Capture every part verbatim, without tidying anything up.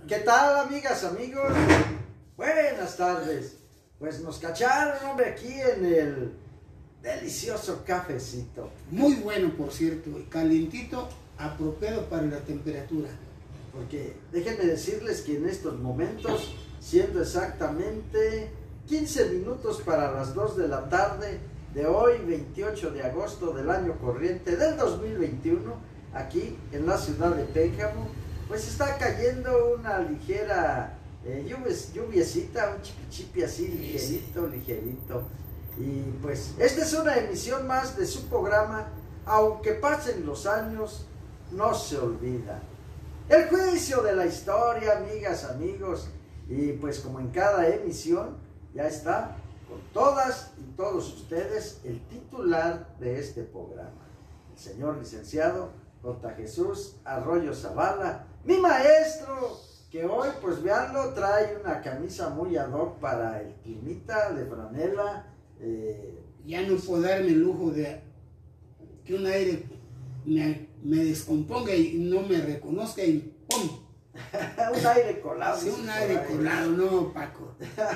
¿Qué tal, amigas, amigos? Buenas tardes. Pues nos cacharon, hombre, aquí en el delicioso cafecito. Muy bueno, por cierto, y calientito, apropiado para la temperatura. Porque déjenme decirles que en estos momentos, siendo exactamente quince minutos para las dos de la tarde de hoy, veintiocho de agosto del año corriente del dos mil veintiuno, aquí en la ciudad de Pénjamo, pues está cayendo una ligera eh, lluvias, lluviecita, un chipichipi así, ligerito, ligerito. Y pues esta es una emisión más de su programa, Aunque pasen los años, no se olvida. El juicio de la historia, amigas, amigos. Y pues como en cada emisión, ya está con todas y todos ustedes el titular de este programa, el señor licenciado J. Jesús Arroyo Zavala, mi maestro, que hoy, pues veanlo, trae una camisa muy ad hoc para el climita de franela. Eh, ya no puedo darme el lujo de que un aire me, me descomponga y no me reconozca y ¡pum! Un aire colado. Sí, un aire colado, no, Paco.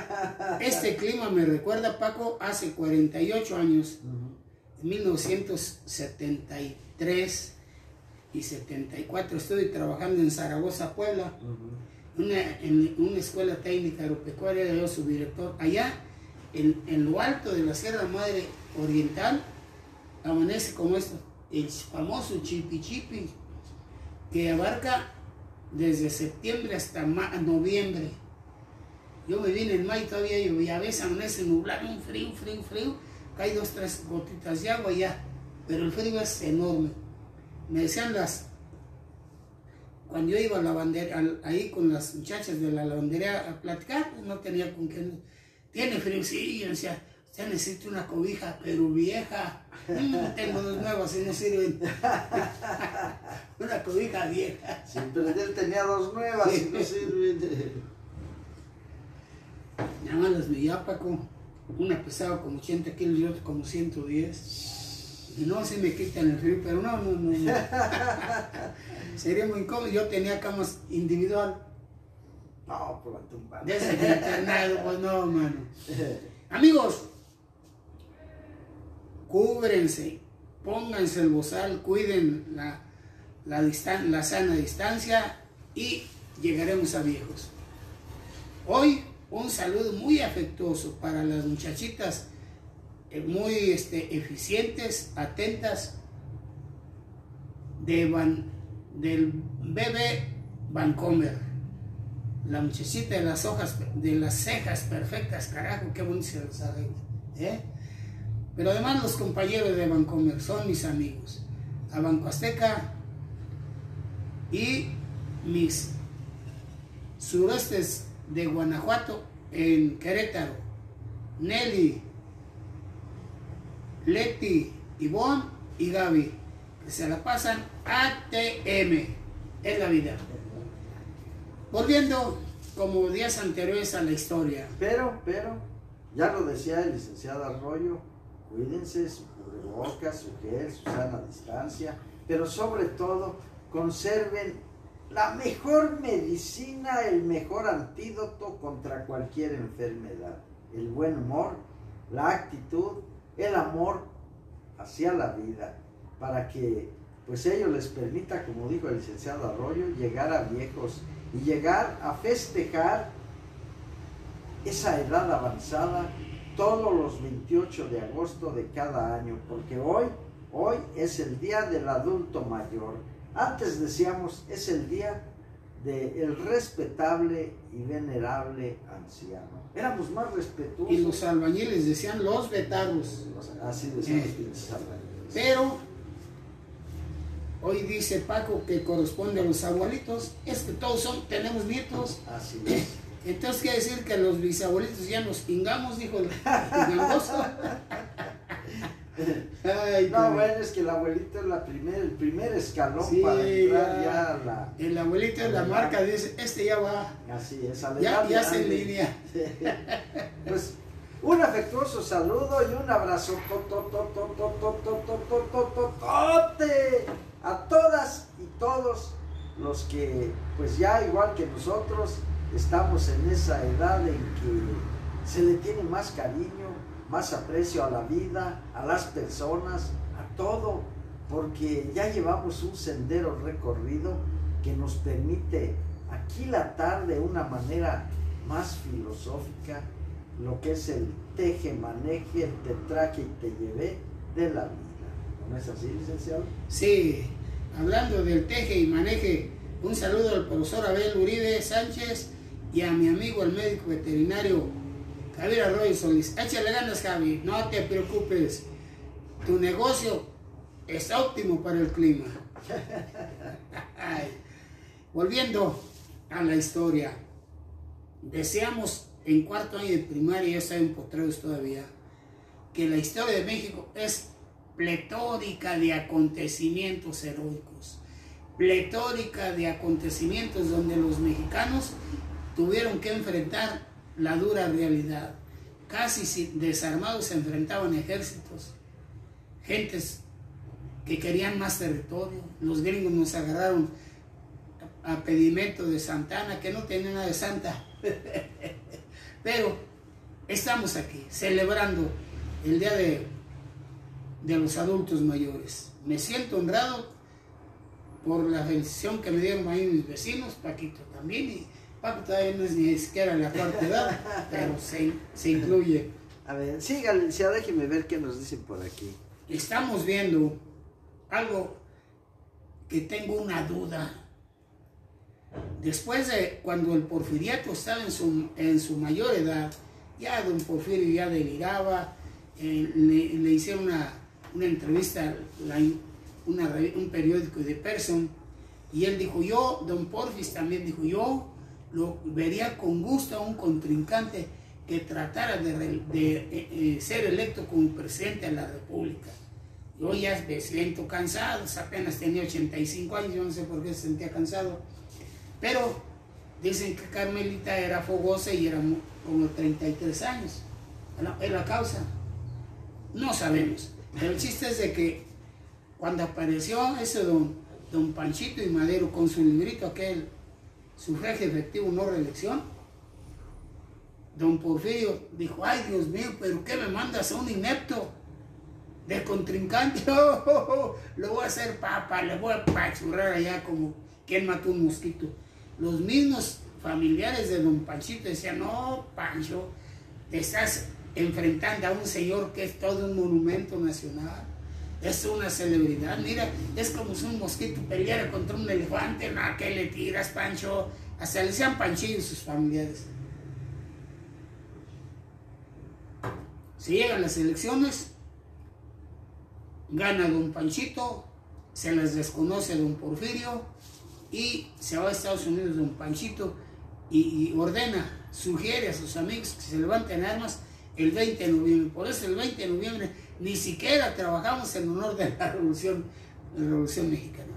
Este clima me recuerda, Paco, hace cuarenta y ocho años, uh-huh. En mil novecientos setenta y tres y setenta y cuatro, estuve trabajando en Zaragoza, Puebla, uh-huh. una, en una escuela técnica agropecuaria, era yo su director. Allá, en, en lo alto de la Sierra Madre Oriental, amanece como esto, el famoso chipi-chipi, que abarca desde septiembre hasta noviembre. Yo me vine en mayo, todavía llovía, a veces amanece nublado, un frío, frío, frío, cae dos, tres gotitas de agua ya, pero el frío es enorme. Me decían las, cuando yo iba a la lavandería, ahí con las muchachas de la lavandería a platicar, no tenía con quién. ¿Tiene frío? Sí, yo decía, usted necesita una cobija, pero vieja. Mm, tengo dos nuevas y no sirven. Una cobija vieja. Sí, pero él tenía dos nuevas y no sirven. Nada más las veía, Paco. Una pesaba como ochenta kilos y otra como ciento diez. Y no, se me quitan el frío, pero no, no, no. no. Sería muy incómodo. Yo tenía camas individual. No, por la tumba. Desde el internado, pues no, mano. Amigos, cúbrense, pónganse el bozal, cuiden la, la, distan la sana distancia y llegaremos a viejos. Hoy, un saludo muy afectuoso para las muchachitas muy este, eficientes, atentas, de Van, del bebé Vancomer, la muchachita de las hojas, de las cejas perfectas, carajo, qué bonito se los arregla, ¿eh? Pero además los compañeros de Vancomer son mis amigos, a Banco Azteca y mis suroestes de Guanajuato en Querétaro, Nelly, Leti, Ivonne y Gaby, que se la pasan A T M, es la vida. Volviendo como días anteriores a la historia. Pero, pero, ya lo decía el licenciado Arroyo, cuídense, su cubrebocas, su gel, su sana distancia, pero sobre todo, conserven la mejor medicina, el mejor antídoto contra cualquier enfermedad, el buen humor, la actitud, el amor hacia la vida, para que pues ello les permita, como dijo el licenciado Arroyo, llegar a viejos y llegar a festejar esa edad avanzada todos los veintiocho de agosto de cada año, porque hoy, hoy es el día del adulto mayor. Antes decíamos, es el día del respetable y venerable anciano. Éramos más respetuosos. Y los albañiles decían los betaros. Así decían eh, los pinches albañiles. Pero hoy dice Paco que corresponde a los abuelitos. Es que todos son, tenemos nietos. Así es. Entonces quiere decir que los bisabuelitos ya nos pingamos, dijo el gangoso. Ay, no, no, bueno, es que el abuelito es la primer, el primer escalón, sí, para entrar ya, ya a la... El abuelito es la marca, dice, este ya va. Así es, ya, ya se en línea. Pues un afectuoso saludo y un abrazo a todas y todos los que pues ya igual que nosotros estamos en esa edad en que se le tiene más cariño, más aprecio a la vida, a las personas, a todo, porque ya llevamos un sendero recorrido que nos permite aquilatar de una manera más filosófica lo que es el teje, maneje, te traje y te llevé de la vida. ¿No es así, licenciado? Sí, hablando del teje y maneje, un saludo al profesor Abel Uribe Sánchez y a mi amigo el médico veterinario Javier Arroyo Solís. Échale ganas, Javi, no te preocupes, tu negocio es óptimo para el clima. Ay. Volviendo a la historia, deseamos en cuarto año de primaria, ya estoy en Potreros todavía, que la historia de México es pletórica de acontecimientos heroicos, pletórica de acontecimientos donde los mexicanos tuvieron que enfrentar la dura realidad. Casi desarmados se enfrentaban ejércitos, gentes que querían más territorio. Los gringos nos agarraron a pedimento de Santana, que no tenía nada de santa. Pero estamos aquí celebrando el día de, de los adultos mayores. Me siento honrado por la felicitación que me dieron ahí mis vecinos, Paquito también, y Paco todavía no es ni siquiera la cuarta edad, pero se, se incluye. A ver, siga, licenciado, déjeme ver qué nos dicen por aquí. Estamos viendo algo que tengo una duda. Después de cuando el porfiriato estaba en su, en su mayor edad, ya don Porfirio ya deliraba, eh, le, le hicieron una, una entrevista, la, una, un periódico de Person, y él dijo, yo, don Porfis también dijo, yo lo vería con gusto a un contrincante que tratara de, de, de eh, ser electo como presidente de la República. Yo ya me siento cansado, apenas tenía ochenta y cinco años, yo no sé por qué se sentía cansado. Pero dicen que Carmelita era fogosa y era como treinta y tres años. ¿Es la causa? No sabemos. Pero el chiste es de que cuando apareció ese don, don Panchito y Madero con su librito aquel, sufragio efectivo, no reelección, don Porfirio dijo, ay Dios mío, pero ¿qué me mandas a un inepto de contrincante? Oh, oh, oh, lo voy a hacer papa, le voy a pachurrar allá como quien mató un mosquito. Los mismos familiares de don Panchito decían, no, Pancho, te estás enfrentando a un señor que es todo un monumento nacional, es una celebridad, mira, es como si un mosquito peleara contra un elefante, ¿no? ¿Qué le tiras, Pancho? Hasta le decían Panchillo sus familiares. Si llegan las elecciones, gana don Panchito, se les desconoce a don Porfirio, y se va a Estados Unidos don Panchito y, y ordena, sugiere a sus amigos que se levanten armas el veinte de noviembre. Por eso el veinte de noviembre ni siquiera trabajamos en honor de la Revolución, la Revolución Mexicana.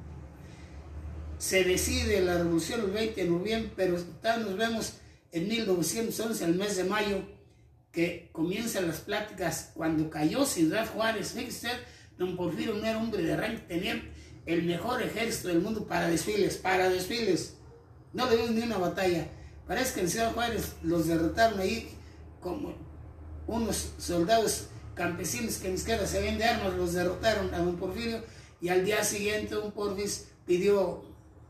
Se decide la Revolución el veinte de noviembre, pero nos vemos en mil novecientos once, el mes de mayo, que comienzan las pláticas cuando cayó Ciudad Juárez. Fíjese usted, don Porfirio no era hombre de rango, tenía el mejor ejército del mundo para desfiles, para desfiles. No le dio ni una batalla. Parece que en Ciudad Juárez los derrotaron ahí como unos soldados campesinos que ni siquiera se ven de armas, los derrotaron a don Porfirio, y al día siguiente don Porfis pidió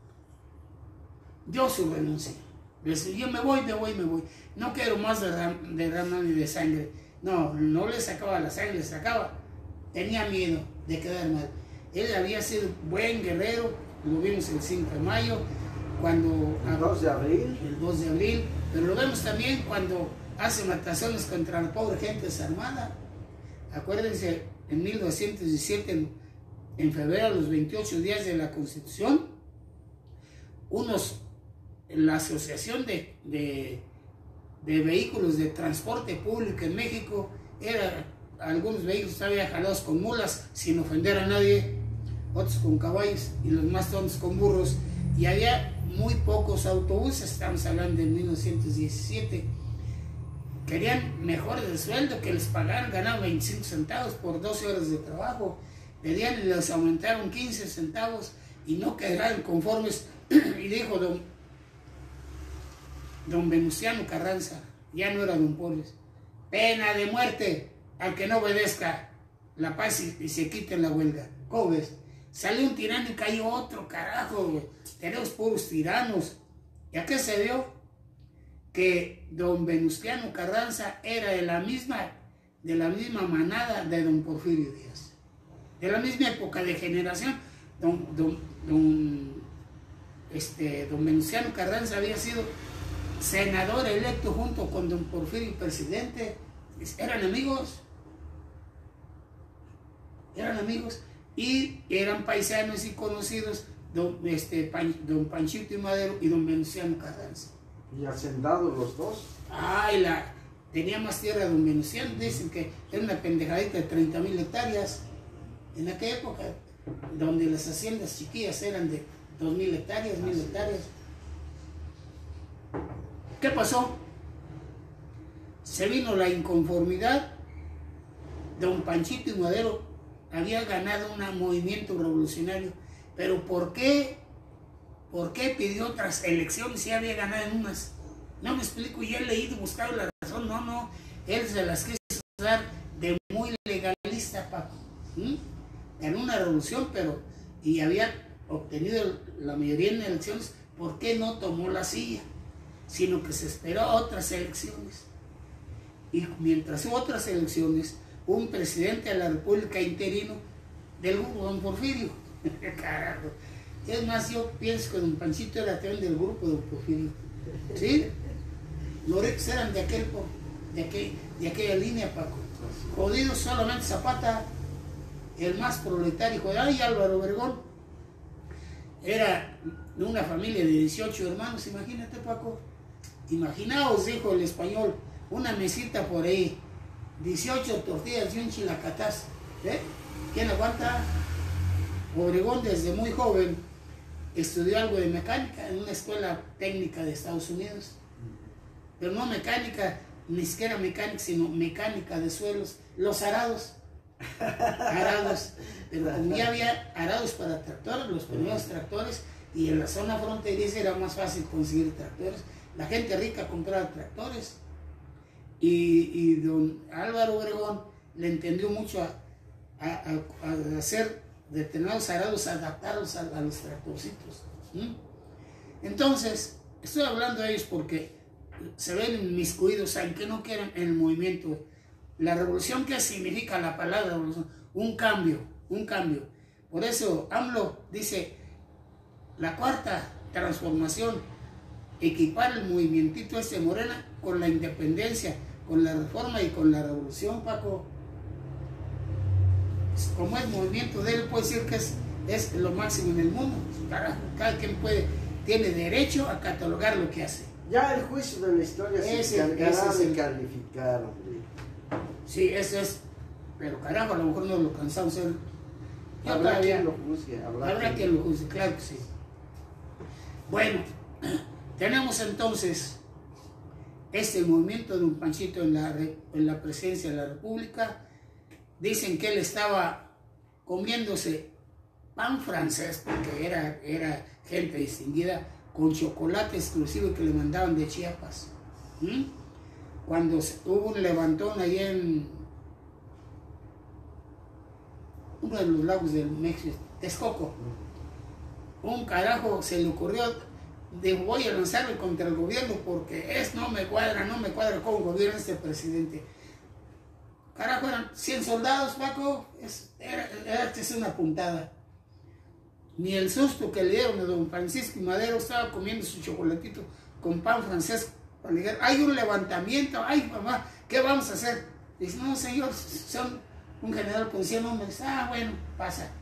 yo su renuncia. Decía, yo me voy, me voy, me voy. No quiero más derram derramar ni de sangre. No, no le sacaba la sangre, le sacaba. Tenía miedo de quedar mal. Él había sido buen guerrero, lo vimos el cinco de mayo, cuando... El dos de abril. El dos de abril, pero lo vemos también cuando hace matazones contra la pobre gente desarmada. Acuérdense, en mil novecientos diecisiete, en, en febrero, los veintiocho días de la Constitución, unos, la Asociación de, de, de Vehículos de Transporte Público en México, era, algunos vehículos estaban jalados con mulas, sin ofender a nadie, otros con caballos y los más tontos con burros, y había muy pocos autobuses. Estamos hablando de mil novecientos diecisiete. Querían mejores de sueldo, que les pagaran, ganaban veinticinco centavos por doce horas de trabajo, pedían y les aumentaron quince centavos, y no quedaron conformes, y dijo don, don Venustiano Carranza, ya no era don Porres, pena de muerte al que no obedezca la paz y, y se quite la huelga. ¿Cómo ves? Salió un tirano y cayó otro, carajo, güey. Tenemos puros tiranos. ¿Y a qué se dio? Que don Venustiano Carranza era de la misma, de la misma manada de don Porfirio Díaz. De la misma época de generación. Don, don, don, este, don Venustiano Carranza había sido senador electo junto con don Porfirio presidente. Eran amigos. Eran amigos. Y eran paisanos y conocidos don, este, Pan, don Panchito y Madero y don Venustiano Carranza. ¿Y hacendados los dos? Ay, la, tenía más tierra don Venustiano, dicen que era una pendejadita de treinta mil hectáreas. En aquella época, donde las haciendas chiquillas eran de dos mil hectáreas, mil hectáreas. ¿Qué pasó? Se vino la inconformidad. Don Panchito y Madero había ganado un movimiento revolucionario, pero ¿por qué? ¿Por qué pidió otras elecciones si había ganado en unas? No me explico, y he leído, buscado la razón. No, no, él se las quiso dar de muy legalista, Paco. ¿Mm? En una revolución, pero, y había obtenido la mayoría en elecciones. ¿Por qué no tomó la silla? Sino que se esperó a otras elecciones. Y mientras hubo otras elecciones, un presidente de la República interino del grupo don Porfirio. Carajo. Es más, yo pienso que don Panchito era también del grupo de don Porfirio. ¿Sí? Los ricos eran de, aquel, de, aquel, de aquella línea, Paco. Jodidos solamente Zapata, el más proletario. Ay, Álvaro Obregón era de una familia de dieciocho hermanos, imagínate, Paco. Imaginaos, dijo el español, una mesita por ahí, dieciocho tortillas y un chilacataz. ¿Eh? ¿Quién aguanta? Obregón desde muy joven estudió algo de mecánica en una escuela técnica de Estados Unidos, pero no mecánica, ni siquiera mecánica, sino mecánica de suelos, los arados, arados, pero como ya había arados para tractores, los primeros tractores, y en la zona fronteriza era más fácil conseguir tractores, la gente rica compraba tractores, y, y don Álvaro Obregón le entendió mucho a, a, a, a hacer determinados arados, adaptarlos a, a los tractorcitos. ¿Mm? Entonces, estoy hablando de ellos porque se ven inmiscuidos, aunque no quieran, en el movimiento. La revolución, ¿qué significa la palabra revolución? Un cambio, un cambio. Por eso AMLO dice, la cuarta transformación, equipar el movimientito este de Morena con la independencia, con la reforma y con la revolución, Paco. Como es movimiento de él, puede decir que es, es lo máximo en el mundo. Carajo, cada quien puede, tiene derecho a catalogar lo que hace. Ya el juicio de la historia se Ese- encargará ese es de el- calificar, hombre. Sí, eso es. Pero carajo, a lo mejor no lo cansamos. Yo Habrá todavía, quien lo juzgue. Habrá, habrá quien lo juzgue, claro que sí. Bueno, tenemos entonces este movimiento de un Panchito en la, re- en la presidencia de la República. Dicen que él estaba comiéndose pan francés, porque era, era gente distinguida, con chocolate exclusivo que le mandaban de Chiapas. ¿Mm? Cuando se- hubo un levantón ahí en uno de los lagos del México, Texcoco, un carajo se le ocurrió, dijo, voy a lanzarme contra el gobierno porque es, no me cuadra, no me cuadra cómo gobierna este presidente. Carajo, eran cien soldados, Paco, es, era, era es una puntada. Ni el susto que le dieron a don Francisco y Madero, estaba comiendo su chocolatito con pan francés. Para llegar, hay un levantamiento, ay mamá, ¿qué vamos a hacer? Dice, no señor, son un general con cien hombres. Ah, bueno, pasa.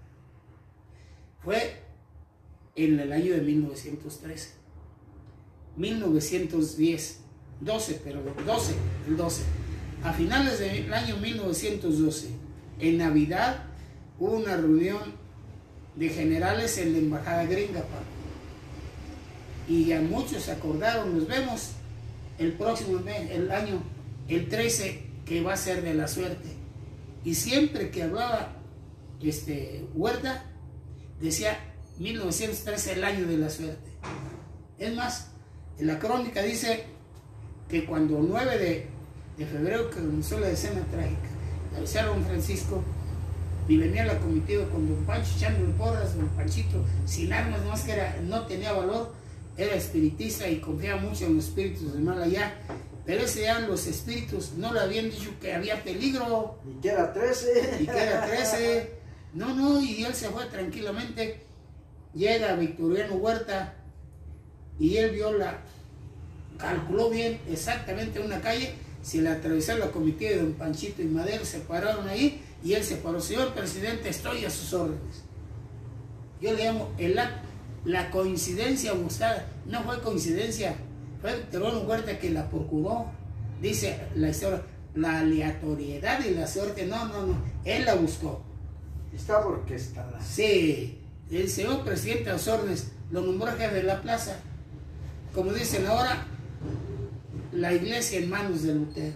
Fue en el año de mil novecientos trece, mil novecientos diez, doce, pero doce, el doce. A finales del año mil novecientos doce, en Navidad, hubo una reunión de generales en la embajada gringa, Paco. Y ya muchos se acordaron, nos vemos el próximo mes, el año, el trece, que va a ser de la suerte. Y siempre que hablaba este, Huerta, decía, mil novecientos trece, el año de la suerte. Es más, en la crónica dice que cuando nueve de, de febrero que comenzó la escena trágica, avisaron a don Francisco y venía la comitiva con don Pancho echándole porras, don Panchito sin armas, más que era, no tenía valor, era espiritista y confiaba mucho en los espíritus del mal allá, pero ese día los espíritus no le habían dicho que había peligro. Y que era trece. Y que era trece. No, no, y él se fue tranquilamente. Llega Victoriano Huerta y él vio la, calculó bien exactamente una calle, se le atravesó la comitiva de don Panchito y Madero, se pararon ahí y él se paró. Señor presidente, estoy a sus órdenes. Yo le llamo el, la coincidencia buscada. No fue coincidencia, fue Victoriano Huerta que la procuró. Dice la historia, la aleatoriedad y la suerte, no, no, no, él la buscó. Está orquestada. Sí, el señor presidente a sus órdenes lo nombró jefe de la plaza. Como dicen ahora, la iglesia en manos de Lutero,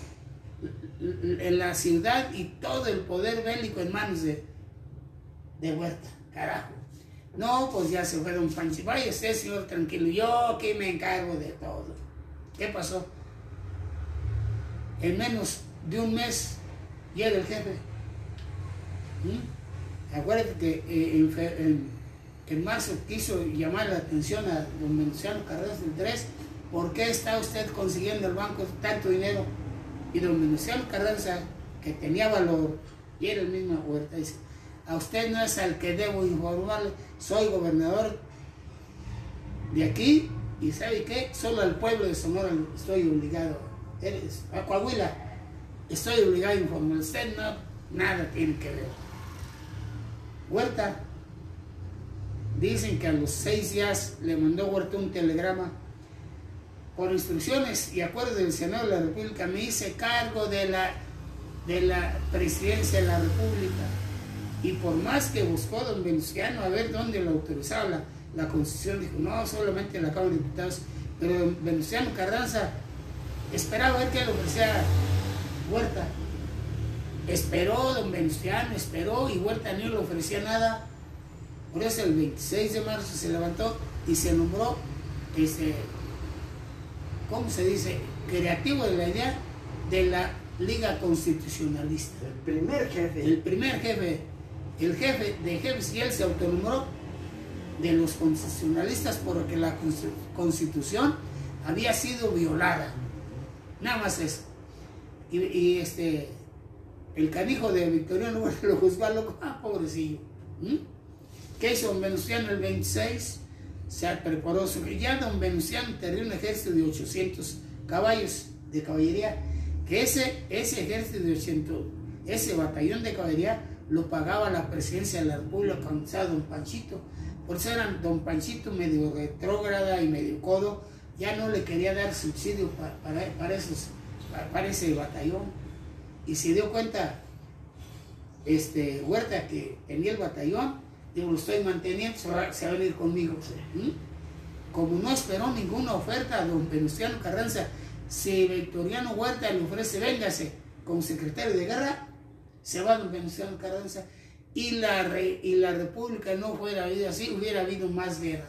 en la ciudad y todo el poder bélico en manos de, de Huerta, carajo. No, pues ya se fue don Pancho. Vaya usted, señor, tranquilo, yo aquí me encargo de todo. ¿Qué pasó? En menos de un mes llega el jefe. ¿Mm? Acuérdate que eh, en, en, en marzo quiso llamar la atención a don Venustiano Carranza del tres. ¿Por qué está usted consiguiendo el banco tanto dinero? Y don Venustiano Carranza, que tenía valor, y era el mismo Huerta, dice: a usted no es al que debo informarle, soy gobernador de aquí, y ¿sabe qué? Solo al pueblo de Sonora estoy obligado, eres, a Coahuila, estoy obligado a informarle, usted no, nada tiene que ver. Huerta, dicen que a los seis días le mandó Huerta un telegrama: por instrucciones y acuerdo del Senado de la República, me hice cargo de la, de la presidencia de la República. Y por más que buscó don Venustiano a ver dónde lo autorizaba la, la Constitución, dijo, no, solamente la Cámara de Diputados. Pero don Venustiano Carranza esperaba ver qué le ofrecía Huerta. Esperó don Venustiano, esperó, y Huerta no le ofrecía nada. Por eso el veintiséis de marzo se levantó y se nombró, este, ¿cómo se dice?, creativo de la idea de la Liga Constitucionalista. El primer jefe. El primer jefe, el jefe de jefes, y él se autonombró de los constitucionalistas porque la Constitución había sido violada. Nada más eso. Y, y este, el canijo de Victoriano Huerta lo juzgó a loco, ah, pobrecillo. ¿Mm? ¿Qué hizo don Venustiano el veintiséis? Se preparó su... Ya don Venustiano tenía un ejército de ochocientos caballos de caballería, que ese, ese ejército de ochocientos, ese batallón de caballería lo pagaba la presidencia de la República cuando estaba don Panchito. Por eso era don Panchito medio retrógrada y medio codo, ya no le quería dar subsidio para, para, para, esos, para, para ese batallón. Y se dio cuenta este, Huerta que tenía el batallón, digo, lo estoy manteniendo, se va, se va a venir conmigo. ¿Mm? Como no esperó ninguna oferta a don Venustiano Carranza, si Victoriano Huerta le ofrece, véngase como secretario de guerra, se va don Venustiano Carranza, y la, re, y la República no fuera habido así, hubiera habido más guerra.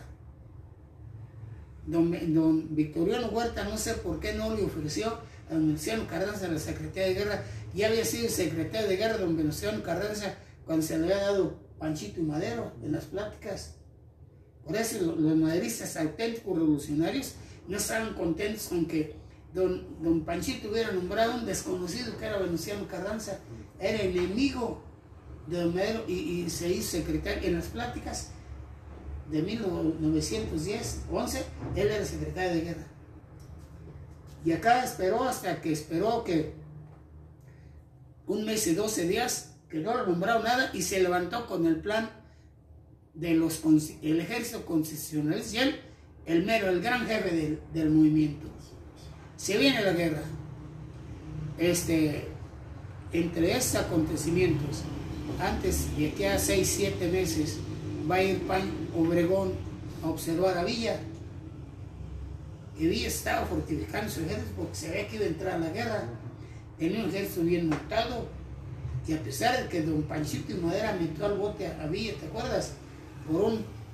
Don, don Victoriano Huerta, no sé por qué no le ofreció a don Venustiano Carranza la secretaria de guerra. Ya había sido secretario de guerra don Venustiano Carranza cuando se le había dado Panchito y Madero en las pláticas. Por eso los maderistas auténticos revolucionarios no estaban contentos con que don, don Panchito hubiera nombrado un desconocido que era Venustiano Carranza. Era enemigo de don Madero, y, y se hizo secretario en las pláticas de mil novecientos diez, once, él era secretario de guerra. Y acá esperó hasta que esperó que un mes y doce días que no lo nombraron nada, y se levantó con el plan de los el ejército constitucionalista, y él, el mero, el gran jefe del, del movimiento. Se viene la guerra. Este, entre estos acontecimientos, antes de que a seis, siete meses, va a ir Pan Obregón a observar a Villa. Y Villa estaba fortificando su ejército porque se veía que iba a entrar a la guerra. Tenía un ejército bien montado. Y a pesar de que don Panchito y Madera metió al bote a Villa, ¿te acuerdas? Por un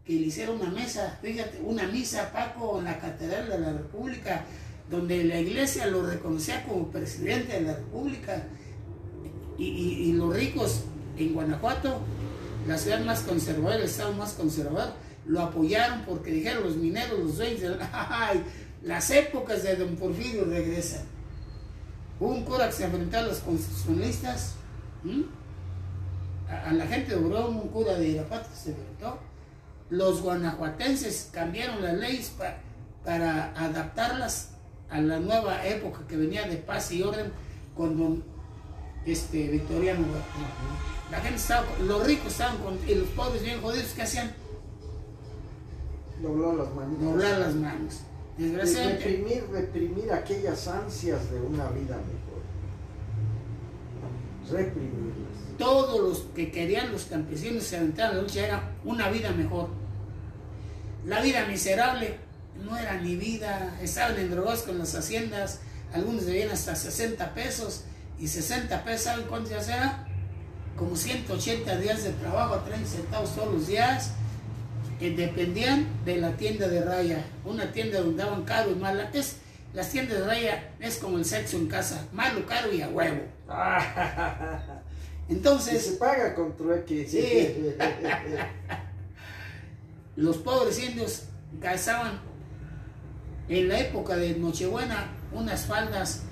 que le hiciera una mesa, fíjate, una misa, Paco, en la Catedral de la República, donde la iglesia lo reconocía como presidente de la República, y, y, y los ricos en Guanajuato, la ciudad más conservadora, el estado más conservador, lo apoyaron porque dijeron los mineros, los dueños, de, ay, las épocas de don Porfirio regresan. Hubo un cura que se enfrentó a los constitucionalistas, ¿m? a, a la gente de Obregón, un cura de Irapuato que se enfrentó. Los guanajuatenses cambiaron las leyes pa, para adaptarlas a la nueva época que venía de paz y orden con don este, Victoriano Huerta. La gente estaba, los ricos estaban con, y los pobres bien jodidos, ¿qué hacían? Doblar las manos. Doblar las manos. Desgraciadamente. Reprimir, reprimir aquellas ansias de una vida mejor. Reprimirlas. Todos los que querían los campesinos se aventaron a la lucha, era una vida mejor. La vida miserable no era ni vida, estaban endrogados con las haciendas, algunos debían hasta sesenta pesos, y sesenta pesos, ¿saben cuánto ya era? Como ciento ochenta días de trabajo a treinta centavos todos los días, que dependían de la tienda de raya, una tienda donde daban caro y mala. Es, las tiendas de raya es como el sexo en casa, malo, caro y a huevo. Entonces... Y se paga con trueque. Sí. Los pobres indios cazaban en la época de Nochebuena unas faldas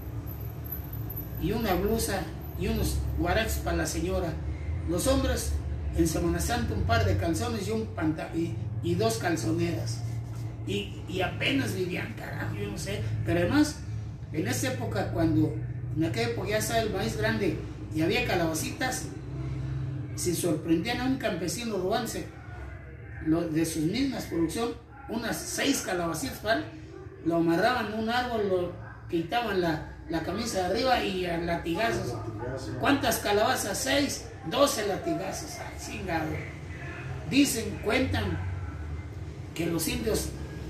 y una blusa y unos guaraches para la señora. Los hombres en Semana Santa un par de calzones y, un panta y, y dos calzoneras. Y, y apenas vivían, carajo, yo no sé. Pero además, en esa época, cuando en aquella época ya estaba el maíz grande y había calabacitas, se sorprendían a un campesino robándose lo, de sus mismas producción unas seis calabacitas, ¿vale? Lo amarraban en un árbol, lo quitaban la, la camisa de arriba y a latigazos. ¿Cuántas calabazas? Seis, doce latigazos. Ay, chingado. Dicen, cuentan que los indios,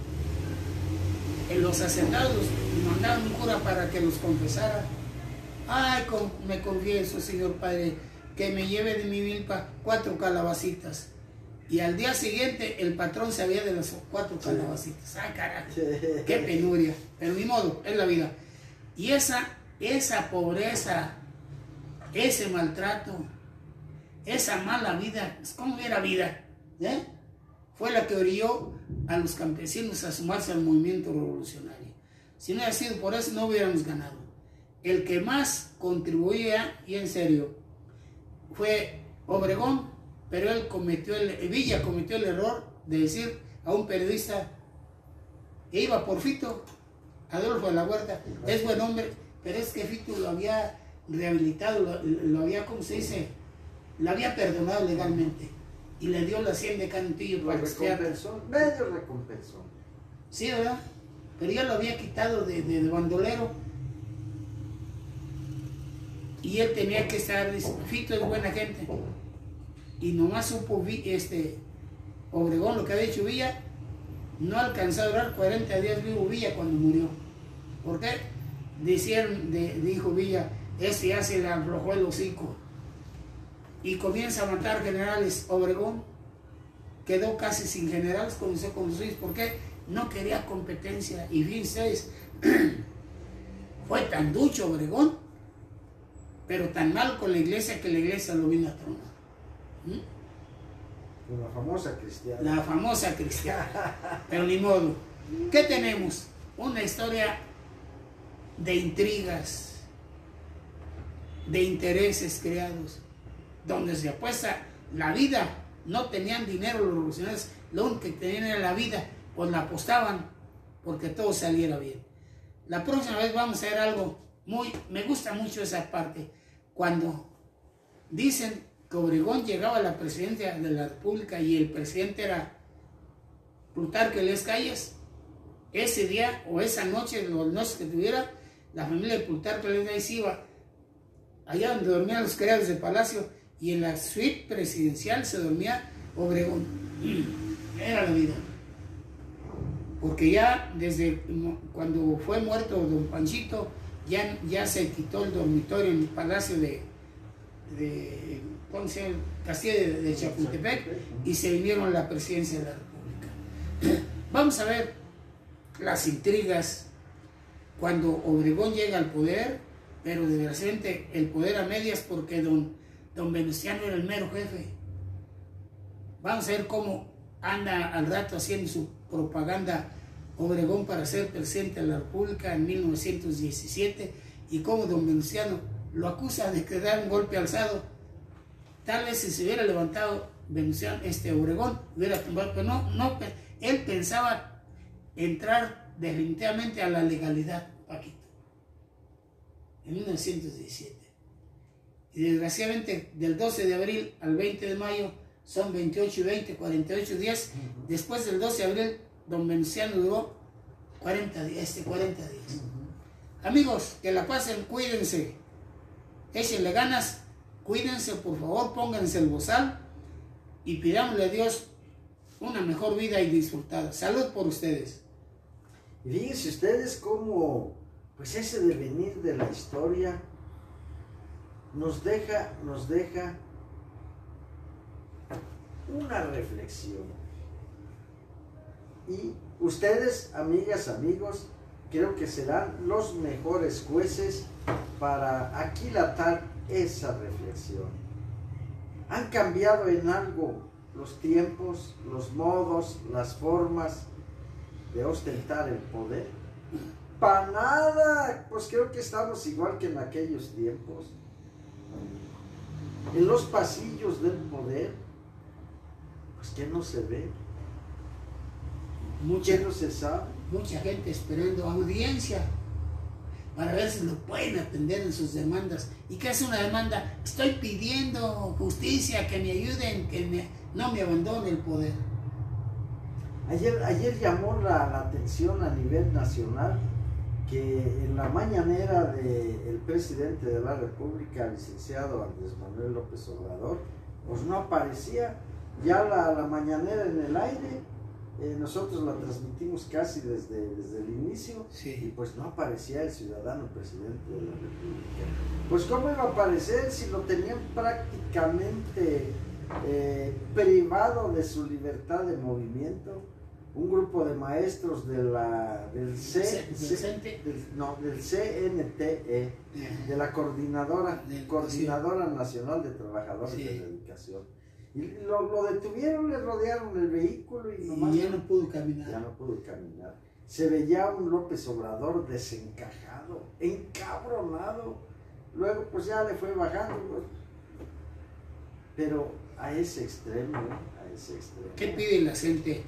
en los hacendados, mandaban un cura para que los confesara. Ay, con, me confieso, señor padre, que me lleve de mi milpa cuatro calabacitas. Y al día siguiente el patrón sabía de las cuatro calabacitas. Ay, carajo, qué penuria. Pero ni modo, es la vida. Y esa, esa pobreza, ese maltrato, esa mala vida, ¿cómo era vida? ¿Eh? Fue la que orilló a los campesinos a sumarse al movimiento revolucionario. Si no hubiera sido por eso, no hubiéramos ganado. El que más contribuía, y en serio, fue Obregón, pero él cometió el, Villa cometió el error de decir a un periodista que iba por Fito, Adolfo de la Huerta, es buen hombre, pero es que Fito lo había rehabilitado, lo, lo había, ¿cómo se dice? Lo había perdonado legalmente y le dio la cien de Canutillo para recompensó, medio recompensó. Sí, ¿verdad? Pero ya lo había quitado de, de, de bandolero y él tenía que estar, dice, Fito es buena gente. Y nomás supo este, Obregón lo que había hecho Villa, no alcanzó a durar cuarenta días vivo Villa cuando murió. ¿Por qué? Decían, de, dijo Villa, ese ya se le aflojó el hocico. Y comienza a matar generales. Obregón quedó casi sin generales, comenzó con los suyos. ¿Por qué? No quería competencia. Y fíjense, fue tan ducho Obregón, pero tan mal con la iglesia que la iglesia lo vino a tronar. ¿Mm? La famosa cristiana. La famosa cristiana. Pero ni modo. ¿Qué tenemos? Una historia de intrigas, de intereses creados, donde se apuesta la vida. No tenían dinero los revolucionarios, lo único que tenían era la vida, pues la apostaban porque todo saliera bien. La próxima vez vamos a ver algo muy, me gusta mucho esa parte, cuando dicen que Obregón llegaba a la presidencia de la República y el presidente era Plutarco Elías Calles. Ese día o esa noche, los noches que tuviera, la familia de Plutarco Elías Calles iba allá donde dormían los criados del palacio, y en la suite presidencial se dormía Obregón. Era la vida. Porque ya desde cuando fue muerto don Panchito, ya, ya se quitó el dormitorio en el palacio de, de ¿cómo se llama? Castillo de, de Chapultepec y se vinieron a la presidencia de la República. Vamos a ver las intrigas cuando Obregón llega al poder, pero desgraciadamente el poder a medias porque don, don Venustiano era el mero jefe. Vamos a ver cómo anda al rato haciendo su propaganda Obregón para ser presidente de la República en mil novecientos diecisiete y cómo don Venustiano lo acusa de que da un golpe alzado. Tal vez si se hubiera levantado Venustiano, este Obregón, hubiera tumbado, pero no, no, él pensaba entrar definitivamente a la legalidad, Paquito, en mil novecientos diecisiete. Y desgraciadamente del doce de abril al veinte de mayo son veintiocho y veinte, cuarenta y ocho días. Uh-huh. Después del doce de abril, don Venustiano duró cuarenta días, este, cuarenta días. Uh-huh. Amigos, que la pasen, cuídense, échenle ganas, cuídense, por favor, pónganse el bozal y pidámosle a Dios una mejor vida y disfrutada. Salud por ustedes. Y fíjense ustedes cómo, pues ese devenir de la historia nos deja, nos deja una reflexión. Y ustedes, amigas, amigos, creo que serán los mejores jueces para aquilatar esa reflexión. ¿Han cambiado en algo los tiempos, los modos, las formas de ostentar el poder? ¡Para nada! Pues creo que estamos igual que en aquellos tiempos. En los pasillos del poder, pues ¿qué no se ve? Mucha, ¿Qué no se sabe? Mucha gente esperando audiencia para ver si lo pueden atender en sus demandas. ¿Y qué es una demanda? Estoy pidiendo justicia, que me ayuden, que me, no me abandone el poder. Ayer, ayer llamó la, la atención a nivel nacional que en la mañanera del presidente de la República, licenciado Andrés Manuel López Obrador, pues no aparecía. Ya la, la mañanera en el aire, eh, nosotros la transmitimos casi desde, desde el inicio, sí. Y pues no aparecía el ciudadano presidente de la República. Pues ¿cómo iba a aparecer si lo tenían prácticamente eh, privado de su libertad de movimiento? Un grupo de maestros de la, del, C, C, del, no, del C N T E, de la Coordinadora, de, Coordinadora sí. Nacional de Trabajadores sí. de la Educación. Y lo, lo detuvieron, le rodearon el vehículo y, nomás, y ya no pudo caminar. Ya no pudo caminar. Se veía un López Obrador desencajado, encabronado. Luego pues ya le fue bajando. Pero a ese extremo, a ese extremo. ¿Qué pide la gente?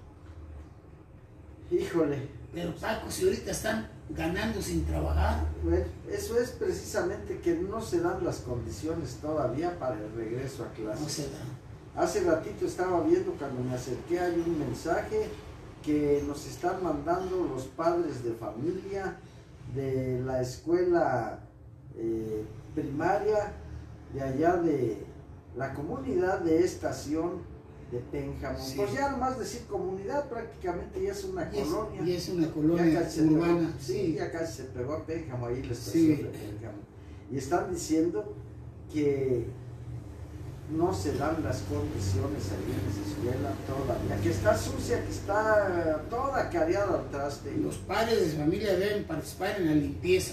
Híjole. Pero Paco, si ahorita están ganando sin trabajar. Bueno, eso es precisamente que no se dan las condiciones todavía para el regreso a clases. No se dan. Hace ratito estaba viendo, cuando me acerqué, hay un mensaje que nos están mandando los padres de familia de la escuela eh, primaria de allá de la comunidad de Estación de Pénjamo. Sí. Pues ya nomás decir comunidad, prácticamente ya es una y colonia. Es, y es una colonia urbana. Pegó, sí, sí, ya casi se pegó a Pénjamo, ahí la estación sí. de Pénjamo. Y están diciendo que no se dan las condiciones ahí en esa escuela todavía, que está sucia, que está toda careada al traste. Los padres de familia deben participar en la limpieza.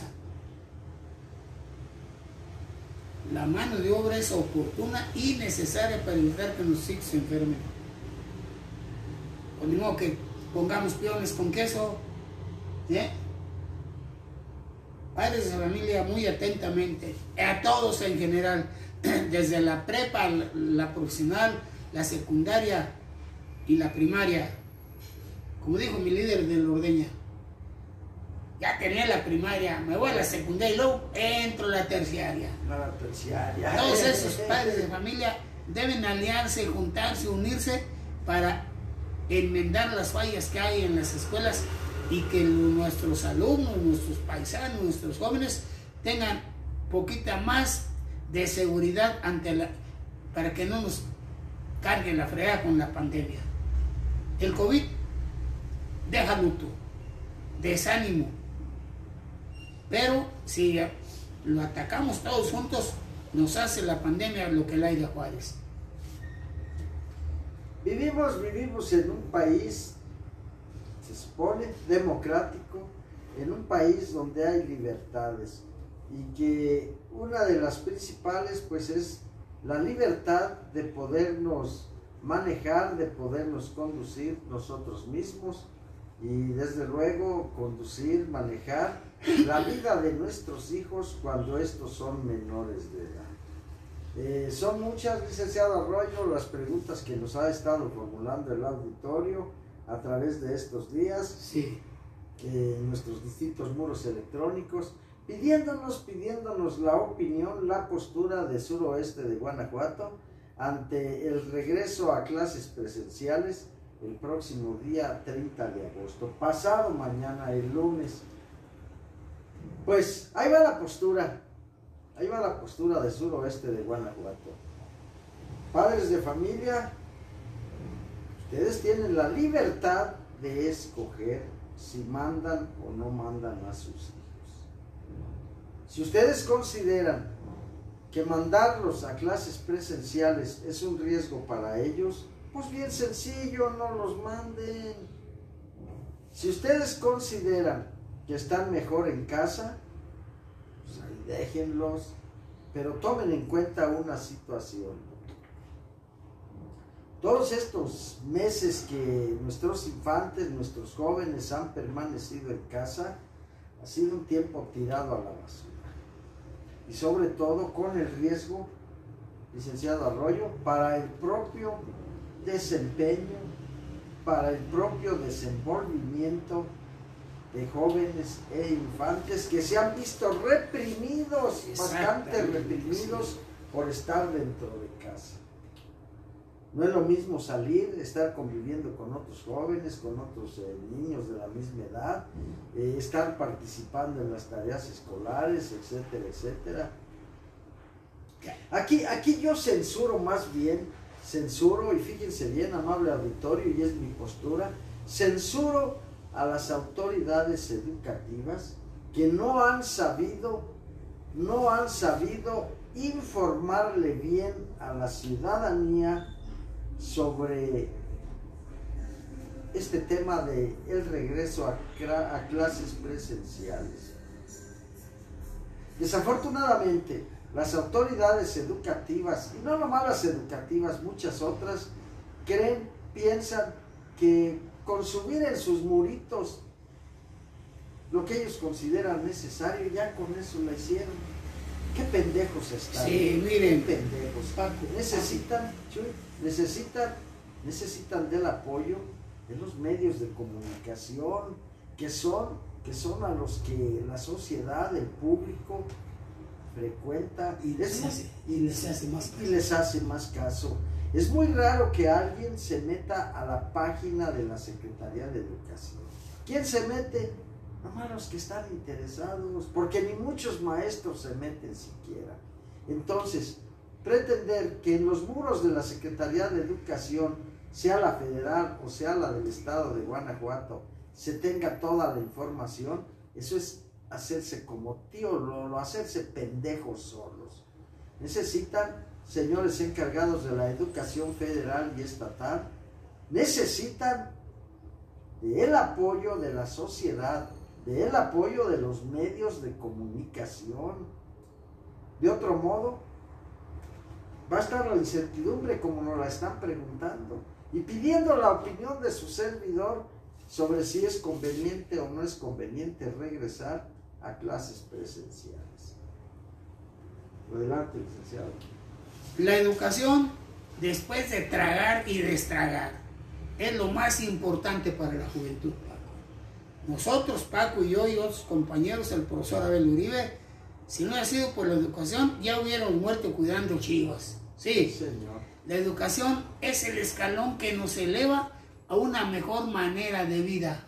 La mano de obra es oportuna y necesaria para evitar que los hijos se enfermen. O de modo que pongamos peones con queso. ¿eh? Padres de familia, muy atentamente, a todos en general, desde la prepa, la profesional, la secundaria y la primaria. Como dijo mi líder de la ordeña, ya tenía la primaria, me voy a la secundaria y luego entro a la terciaria. A la terciaria. Todos esos padres de familia deben aliarse, juntarse, unirse para enmendar las fallas que hay en las escuelas y que nuestros alumnos, nuestros paisanos, nuestros jóvenes tengan poquita más de seguridad ante la, para que no nos cargue la fregada con la pandemia. El COVID deja luto, desánimo, pero si lo atacamos todos juntos, nos hace la pandemia lo que Laida Juárez. Vivimos, vivimos en un país, se supone, democrático, en un país donde hay libertades y que una de las principales pues es la libertad de podernos manejar, de podernos conducir nosotros mismos y desde luego conducir, manejar la vida de nuestros hijos cuando estos son menores de edad. Eh, son muchas, licenciado Arroyo, las preguntas que nos ha estado formulando el auditorio a través de estos días, sí. eh, en nuestros distintos muros electrónicos, pidiéndonos, pidiéndonos la opinión, la postura de suroeste de Guanajuato ante el regreso a clases presenciales el próximo día treinta de agosto, pasado mañana, el lunes. Pues ahí va la postura, ahí va la postura de suroeste de Guanajuato. Padres de familia, ustedes tienen la libertad de escoger si mandan o no mandan a sus hijos. Si ustedes consideran que mandarlos a clases presenciales es un riesgo para ellos, pues bien sencillo, no los manden. Si ustedes consideran que están mejor en casa, pues ahí déjenlos, pero tomen en cuenta una situación. Todos estos meses que nuestros infantes, nuestros jóvenes han permanecido en casa, ha sido un tiempo tirado a la basura. Y sobre todo con el riesgo, licenciado Arroyo, para el propio desempeño, para el propio desenvolvimiento de jóvenes e infantes que se han visto reprimidos, bastante reprimidos por estar dentro de casa. No es lo mismo salir, estar conviviendo con otros jóvenes, con otros eh, niños de la misma edad, eh, estar participando en las tareas escolares, etcétera, etcétera. Aquí, aquí yo censuro más bien, censuro, y fíjense bien, amable auditorio, y es mi postura, censuro a las autoridades educativas que no han sabido, no han sabido informarle bien a la ciudadanía sobre este tema de el regreso a, a clases presenciales. Desafortunadamente, las autoridades educativas, y no nomás las educativas, muchas otras, creen, piensan que con subir en sus muritos lo que ellos consideran necesario, ya con eso la hicieron. Qué pendejos están. Sí, miren, qué pendejos. Paco, necesitan, Chuy, necesitan, necesitan del apoyo de los medios de comunicación, que son, que son a los que la sociedad, el público frecuenta y les, muy, hace, y les hace más caso. Y les hace más caso. Es muy raro que alguien se meta a la página de la Secretaría de Educación. ¿Quién se mete? Nomás los que están interesados, porque ni muchos maestros se meten siquiera. Entonces, pretender que en los muros de la Secretaría de Educación, sea la federal o sea la del estado de Guanajuato, se tenga toda la información, eso es hacerse como tío Lolo, hacerse pendejos solos. Necesitan, señores encargados de la educación federal y estatal, necesitan del apoyo de la sociedad, del apoyo de los medios de comunicación. De otro modo, va a estar la incertidumbre como nos la están preguntando y pidiendo la opinión de su servidor sobre si es conveniente o no es conveniente regresar a clases presenciales. Adelante, licenciado. La educación, después de tragar y destragar, es lo más importante para la juventud, Paco. Nosotros, Paco y yo y otros compañeros, el profesor Abel Uribe, si no hubiera sido por la educación, ya hubiéramos muerto cuidando chivas. Sí, señor. La educación es el escalón que nos eleva a una mejor manera de vida,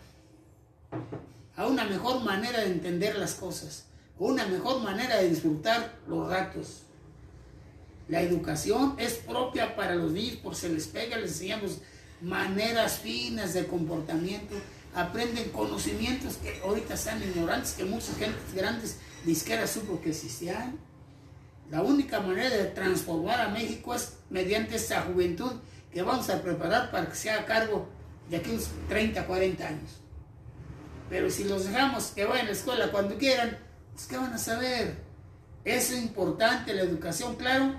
a una mejor manera de entender las cosas, a una mejor manera de disfrutar los ratos. La educación es propia para los niños, por se les pega, les enseñamos maneras finas de comportamiento, aprenden conocimientos que ahorita están ignorantes, que muchas gentes grandes ni siquiera supo que existían. La única manera de transformar a México es mediante esta juventud que vamos a preparar para que sea a cargo de aquí unos treinta, cuarenta años. Pero si los dejamos que vayan a la escuela cuando quieran, pues ¿qué van a saber? Es importante la educación, claro.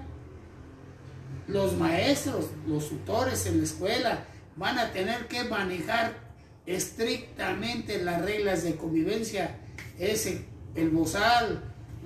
Los maestros, los tutores en la escuela van a tener que manejar estrictamente las reglas de convivencia, ese, el bozal,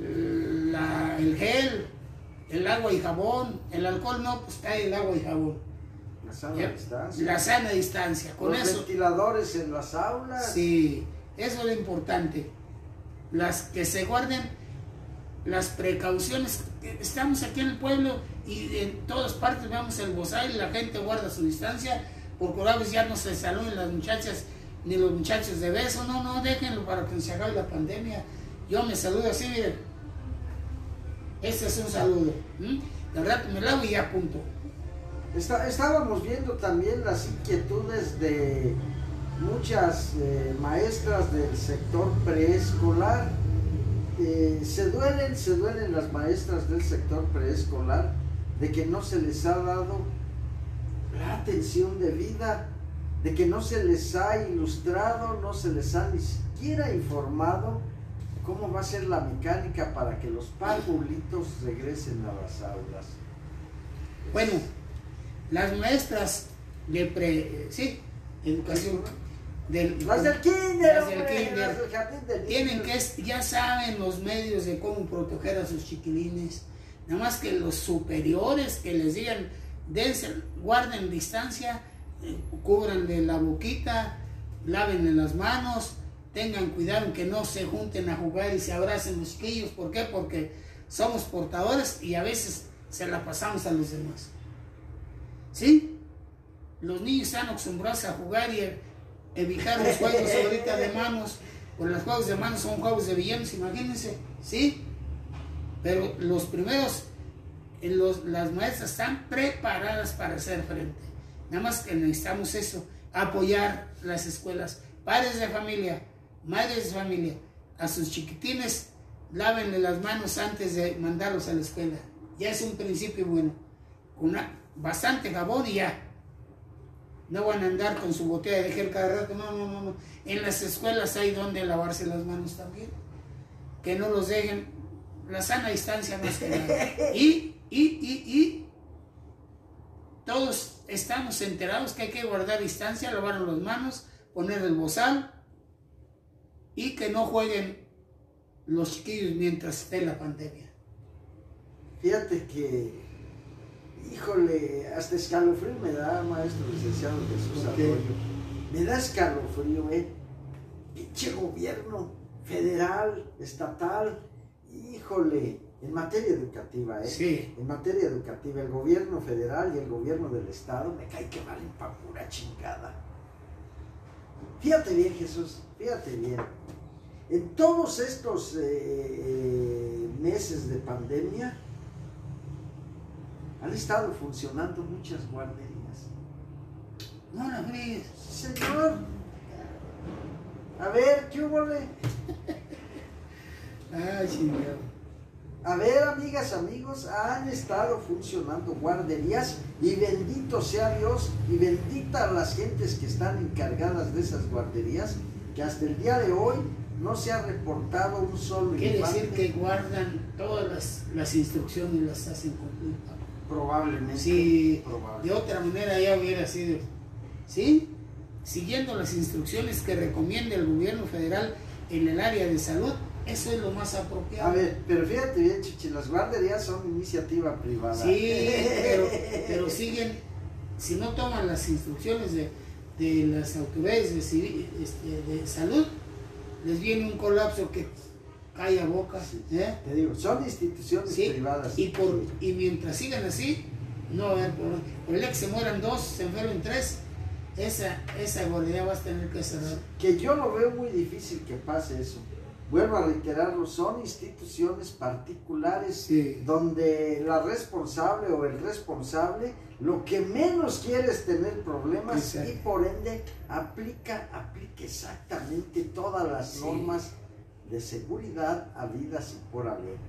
la, el gel, el agua y jabón, el alcohol no, pues cae el agua y jabón. La sana ¿Ya? distancia. La sana distancia. Con los eso, ventiladores en las aulas. Sí, eso es lo importante. Las que se guarden las precauciones. Estamos aquí en el pueblo y en todas partes vemos el bozal y la gente guarda su distancia, porque a veces ya no se saluden las muchachas ni los muchachos de beso. No, no, déjenlo para que se acabe la pandemia. Yo me saludo así, miren. Este es un saludo. ¿Mm? De rato me lavo y ya punto. Está, estábamos viendo también las inquietudes de muchas eh, maestras del sector preescolar. Eh, se duelen, se duelen las maestras del sector preescolar de que no se les ha dado la atención debida, de que no se les ha ilustrado, no se les ha ni siquiera informado cómo va a ser la mecánica para que los parvulitos regresen a las aulas. Bueno, las maestras de pre, sí, educación, del, las del kinder, las del hombre, kinder, las del jardín del tienen que, ya saben los medios de cómo proteger a sus chiquilines. Nada más que los superiores que les digan, dense, guarden distancia, eh, cubran de la boquita, laven las manos, tengan cuidado en que no se junten a jugar y se abracen los chiquillos. ¿Por qué? Porque somos portadores y a veces se la pasamos a los demás. ¿Sí? Los niños están acostumbrados a jugar y evitar los juegos ahorita de manos, porque los juegos de manos son juegos de villanos, imagínense, ¿sí? Pero los primeros, los, las maestras están preparadas para hacer frente. Nada más que necesitamos eso, apoyar las escuelas, padres de familia, madres de familia, a sus chiquitines, lávenle las manos antes de mandarlos a la escuela. Ya es un principio bueno, con una, bastante jabón y ya. No van a andar con su botella de gel cada rato, no, no, no, no. En las escuelas hay donde lavarse las manos también. Que no los dejen, la sana distancia más que nada. Y, y, y, y, todos estamos enterados que hay que guardar distancia, lavar las manos, poner el bozal y que no jueguen los chiquillos mientras esté la pandemia. Fíjate que, híjole, hasta escalofrío me da, maestro licenciado Jesús Arroyo. Me da escalofrío, eh. Pinche gobierno federal, estatal, híjole, en materia educativa, eh. Sí. En materia educativa, el gobierno federal y el gobierno del estado me cae que valen pa' pura chingada. Fíjate bien, Jesús, fíjate bien. En todos estos eh, meses de pandemia, han estado funcionando muchas guarderías. No la fríes. Señor. A ver, ¿qué hubo? Ay, señor. A ver, amigas, amigos, han estado funcionando guarderías y bendito sea Dios y benditas las gentes que están encargadas de esas guarderías, que hasta el día de hoy no se ha reportado un solo Quiere infante. decir que guardan todas las, las instrucciones y las hacen cumplir. Probablemente. Sí, probablemente. de otra manera ya hubiera sido, ¿sí? Siguiendo las instrucciones que recomienda el gobierno federal en el área de salud, eso es lo más apropiado. A ver, pero fíjate bien, Chichi, las guarderías son iniciativa privada. Sí, pero, pero siguen, si no toman las instrucciones de, de las autoridades de, civil, este, de salud, les viene un colapso que cae a boca. Sí, ¿eh? Te digo, son instituciones Sí, privadas. y, por, y mientras sigan así, no va a haber problema. Por el día que se mueran dos, se enfermen tres, esa, esa guardería va a tener que cerrar. Que yo lo veo muy difícil que pase eso. Vuelvo a reiterarlo, son instituciones particulares, Sí. donde la responsable o el responsable lo que menos quiere es tener problemas. Exacto. Y por ende aplica, aplica exactamente todas las Sí. normas de seguridad habidas y por haber.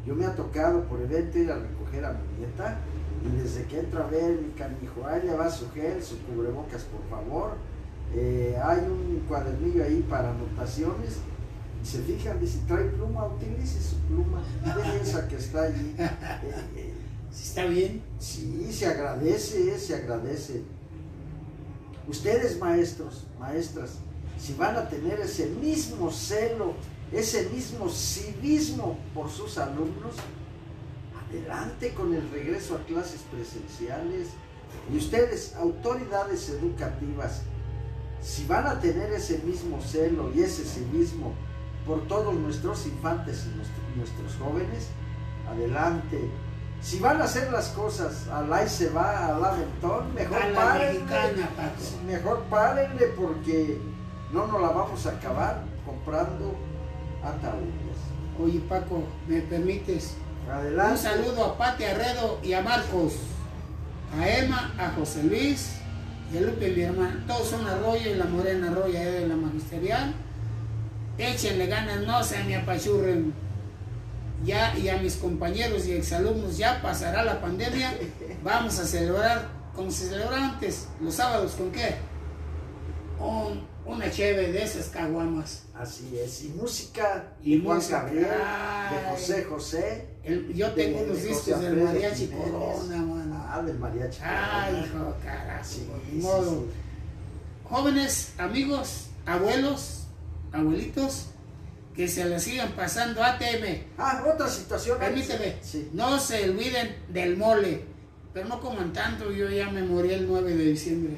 Yo me ha tocado por evento ir a recoger a mi nieta y desde que entra a ver mi canijo, ahí le va su gel, su cubrebocas por favor, eh, hay un cuadernillo ahí para anotaciones, y se fijan, dice, trae pluma, utilice su pluma, de esa que está allí. Eh, eh, ¿Está bien? sí, se agradece, se agradece. Ustedes maestros, maestras, si van a tener ese mismo celo, ese mismo civismo por sus alumnos, adelante con el regreso a clases presenciales. Y ustedes, autoridades educativas, si van a tener ese mismo celo y ese civismo por todos nuestros infantes y nuestros, nuestros jóvenes, adelante. Si van a hacer las cosas al ahí se va, al aventón, mejor párenle, mejor párenle porque no nos la vamos a acabar comprando ataúdes. Oye Paco, ¿me permites? Adelante. Un saludo a Pati Arredo y a Marcos, a Emma, a José Luis y a Lupe, mi hermana. Todos son Arroyo y la Morena Arroyo de la Magisterial. Échenle ganas, no se me apachurren. Ya, y a mis compañeros y exalumnos, ya pasará la pandemia. Vamos a celebrar como se celebraba antes, los sábados, ¿con qué? Un, una cheve de esas caguamas. Así es, y música y de Juan música, Gabriel, ay, de José José. El, yo tengo de, unos de discos del Mariachi Corona, mano. Ah, del Mariachi Corona. Ay, hijo, carajo, sí, de sí, modo. sí. Jóvenes, amigos, abuelos, abuelitos, que se la sigan pasando. A T M. Ah, otra situación. Permíteme, sí. no se olviden del mole, pero no coman tanto, yo ya me morí el nueve de diciembre.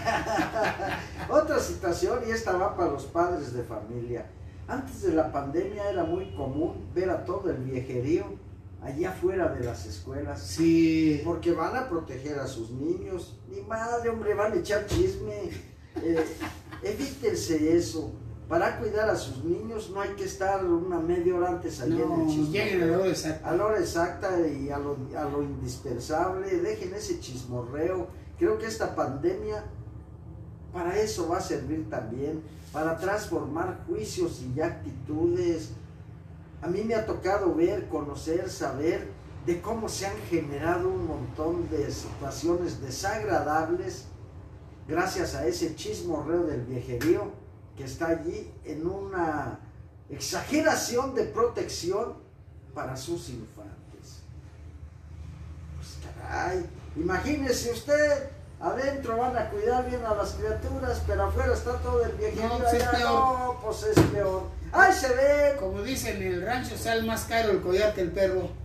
Otra situación, y esta va para los padres de familia. Antes de la pandemia era muy común ver a todo el viejerío allá afuera de las escuelas. Sí. Porque van a proteger a sus niños. Ni madre, hombre, van a echar chisme. Eh, evítense eso. Para cuidar a sus niños no hay que estar una media hora antes allá no, en el chismorreo. Lleguen a la hora exacta. A la hora exacta y a lo, a lo indispensable. Dejen ese chismorreo. Creo que esta pandemia para eso va a servir también. Para transformar juicios y actitudes. A mí me ha tocado ver, conocer, saber de cómo se han generado un montón de situaciones desagradables gracias a ese chismorreo del viejerío que está allí en una exageración de protección para sus infantes. Pues caray, imagínese usted, adentro van a cuidar bien a las criaturas, pero afuera está todo el viejerío. No, pues es allá. peor. No, pues es peor. ¡Ay, se ve! Como dicen en el rancho, sale más caro el collar que el perro.